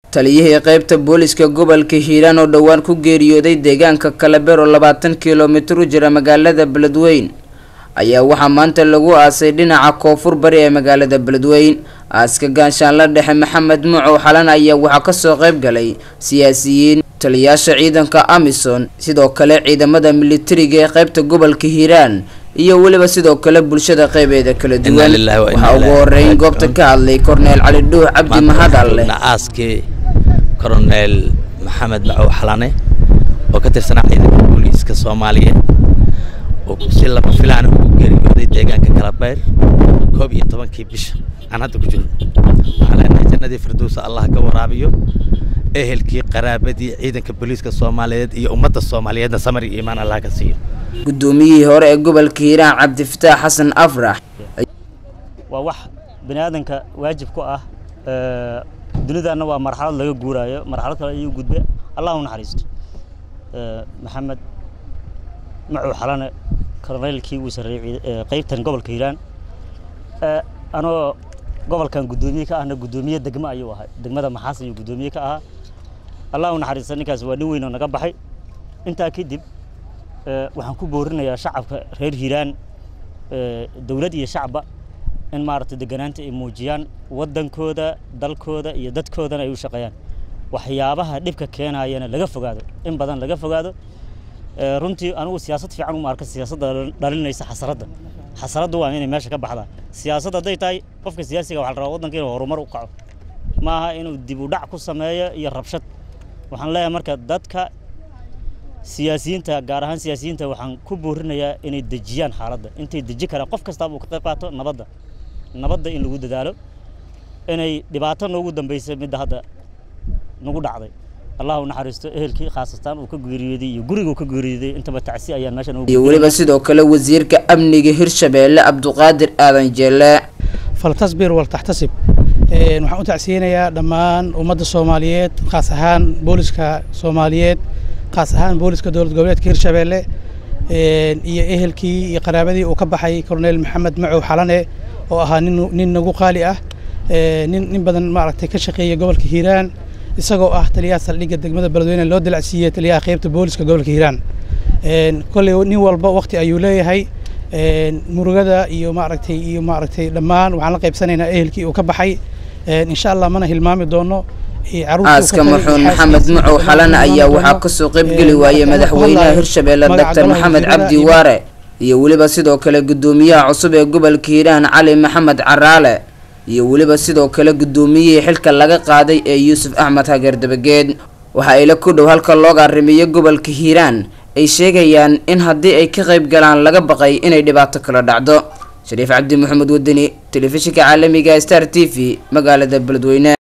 taliyihii qaybta booliska gobolka Hiiraan oo dhawaan ku geeriyooday deegaanka Kalabeer oo 20 kiiloomitir u jira magaalada Beledweyne ayaa waxa maanta lagu aasay dhinaca koonfur bari ee magaalada Beledweyne. aaska gaanshaanle dhexe Maxamed Mucow Xalan ayaa waxa ka soo qayb galay siyaasiyiin, taliyaasha ciidanka Amisom, sidoo kale ciidamada militariga ee qaybta gobolka Hiiraan iyo waliba sidoo kale bulshada qaybeeda kala duwan. waxa ugu horeyn goobta ka hadlay Korneel Cali Dhuux Cabdi Mahadalle. aaskii Korneel Maxamed Mucow Xalan oo ka tirsan ciidanka booliska Soomaaliyeed oo si laba filaan ugu geeriyooday deegaanka Kalabeer 11 bisha aan hadda ku jirno. waxaan jannadii firdawsa Allah ka waraabiyo ehelkii qaraabadii ciidanka booliska Soomaaliyeed iyo ummadda Soomaaliyeed samir iyo iimaan Allah ka siiyo. guddoomiyihii hore ee gobolka Hiiraan Cabdi Fataax Xasan Afrax waa wax bini'aadanka waajib ku ah dunidana waa marxalad laga guuraayo, marxalad kale ayuu gudbay. Allah u naxariisto Maxamed Mucow Xalan korneelkii uu sareeyay qaybtan gobolka Hiiraan. anoo gobolkan gudoomiye ka ahna gudoomiye degmo ayuu ahaa, degmada Maxaas ayuu gudoomiye ka ahaa. Allah u naxariisto ninkaas waa nin weyn oo naga baxay. intaa kadib waxaan ku boorinayaa shacabka reer Hiiraan, dawlad iyo shacba in maaragtay deganaanta ay muujiyaan wadankooda, dalkooda iyo dadkoodana ay u shaqeeyaan. waxyaabaha dhibka keenayana laga fogaado, in badan laga fogaado. runtii anigu siyaasad fiican uma arka siyaasadda dhalinaysa xasarada waa inay meesha ka baxdaa. siyaasadda haday tahay qofka siyaasiga waxa la rabaa wadanka inuu horumar u kaco, maaha inuu dib u dhac ku sameeyo iyo rabshad. waxaan leeyahay marka dadka siyaasiyiinta, gaar ahaan siyaasiyiinta, waxaan ku boorinayaa inay dejiyaan xaaladda, intay deji karaan. qof kasta uu ka qayb qaato nabadda in lagu dadaalo, inay dhibaato noogu dambeysay midda hadda nagu dhacday. Allah u naxariisto ehelkii khaasatan uu ka geeriyooday iyo guriga uu ka geeriyooday intaba tacsi ayaan meeshan iyo waliba sidoo kale wasiirka amniga Hirshabeelle Cabduqaadir Aadan Jeelle. faltasbir wal tahtasib waxaan u tacsiyeenayaa dhammaan ummadda Soomaaliyeed, khaas ahaan booliska Soomaaliyeed, khaas ahaan booliska dowlad goboleedka Hirshabeelle iyo ehelkii iyo qaraabadii uu ka baxay Korneel Maxamed Mucow Xalan oo ahaa nin nagu qaali ah, nin badan maaragtay ka shaqeeyay gobolka Hiiraan, isagoo ah taliyaha saldhigga degmada Beledweyne loo dilacsiiyay taliyaha qaybta booliska gobolka Hiiraan. kulli nin walba waqti ayuu leeyahay. murugada iyo maaragtay dhammaan waxaan la qaybsanaynaa ehelkii uu ka baxay. insha Allah mana hilmaami doono. aaska marxuum Maxamed Mucow Xalan ayaa waxaa ka soo qayb gali waayay madaxweynaha Hirshabeelle Dr. Maxamed Cabdi Waare iyo waliba sidoo kale gudoomiyaha cusub ee gobolka Hiiraan Cali Maxamed Caraale iyo waliba sidoo kale gudoomiyihii xilka laga qaaday ee Yuusuf Axmed Hagar Dabageed. waxa ay la ku dhow halka looga arrimiyo gobolka Hiiraan ay sheegayaan in haddii ay ka qayb galaan laga baqay inay dhibaato kala dhacdo. Shariif Cabdi Maxamed Wadani, telefishinka caalamiga Star TV, magaalada Beledweyne.